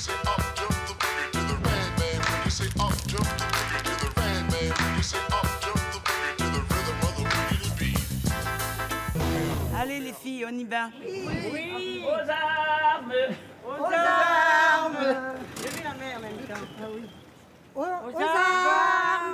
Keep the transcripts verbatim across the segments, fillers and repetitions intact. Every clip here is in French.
say up jump the boogie to the ragman, when you say up jump the boogie to the ragman, when you say up jump the boogie to the rhythm of the boogie to beat. Allez les filles, on y va. Oui, oui. Aux armes. Aux, Aux armes. armes. J'ai vu la mère en même temps. Ah oui. Aux, Aux, aux armes.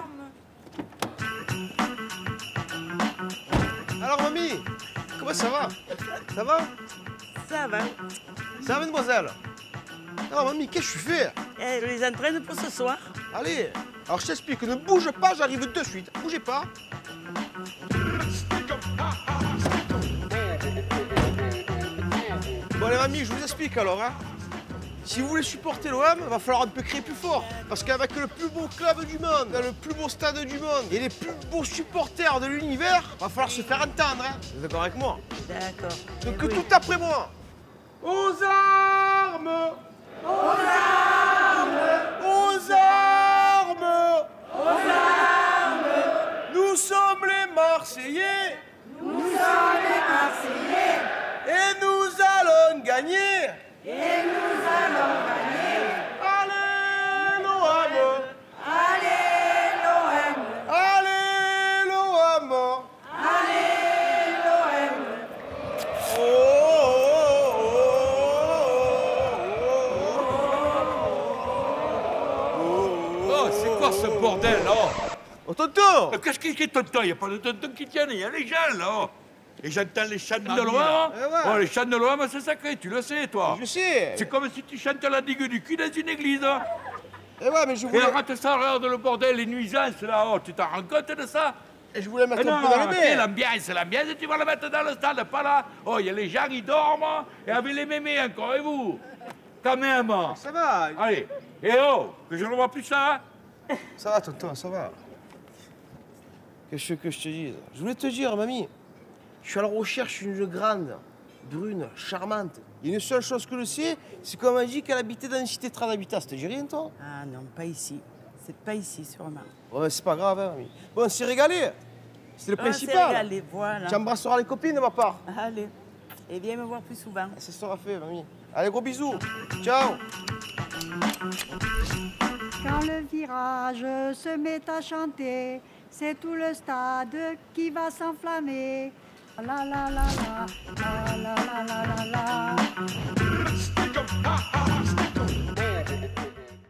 armes. Alors mamie, comment ça va? Ça va? Ça va. Ça va mademoiselle? Alors mamie, qu'est-ce que tu fais? Eh, je les entraîne pour ce soir. Allez, alors je t'explique, ne bouge pas, j'arrive de suite. Bougez pas. Bon allez mamie, je vous explique alors. Hein. Si vous voulez supporter l'O M, il va falloir un peu créer plus fort. Parce qu'avec le plus beau club du monde, le plus beau stade du monde et les plus beaux supporters de l'univers, il va falloir se faire entendre. Hein. Vous êtes d'accord avec moi? D'accord. Donc Eh oui. tout après moi. Aux armes! Aux armes. Aux armes! Aux armes. Nous sommes les Marseillais! Nous sommes les Marseillais! Et nous allons gagner! Et nous allons gagner! Allez l'O M! Allez l'O M! Allez l'O M! Allez l'O M! Oh, oh, oh, oh, Oh, c'est quoi ce bordel, là? oh, tonton! Euh, Qu'est-ce qui est tonton? Il n'y a pas de tonton qui tienne, il y a les gens, là. Et j'entends les chants de mamie, l'O M. là. Eh ouais. Oh, les chants de l'O M, c'est sacré, tu le sais, toi. Je sais! C'est comme si tu chantais la digue du cul dans une église. Hein. Eh ouais, mais je Et voulais, arrête ça, regarde le bordel, les nuisances, là. Oh, tu t'en rends compte de ça? et je voulais mettre Eh un non, peu dans le c'est bain. l'ambiance, l'ambiance, tu vas le mettre dans le stade, pas là. Oh, il y a les gens, ils dorment, et avec les mémés encore, et vous? Quand même. Ça va, Allez, et oh, que je ne vois plus ça. Hein. ça va, tonton, ça va. Qu'est-ce que je te dise? Je voulais te dire, mamie, je suis à la recherche d'une grande, brune, charmante. Il y a une seule chose que je sais, c'est qu'on m'a dit qu'elle habitait dans une cité très d'habitat. Ça te dit rien, toi? Ah non, pas ici. C'est pas ici, sûrement. Ouais, mais c'est pas grave, hein, mamie. Bon, on s'est régalé. C'est le On s'est principal. régalé, voilà. Tu embrasseras les copines de ma part. Allez. Et viens me voir plus souvent. Ça sera fait, mamie. Allez, gros bisous. Ciao. Quand le virage se met à chanter, c'est tout le stade qui va s'enflammer. La la la la, la la la la la la.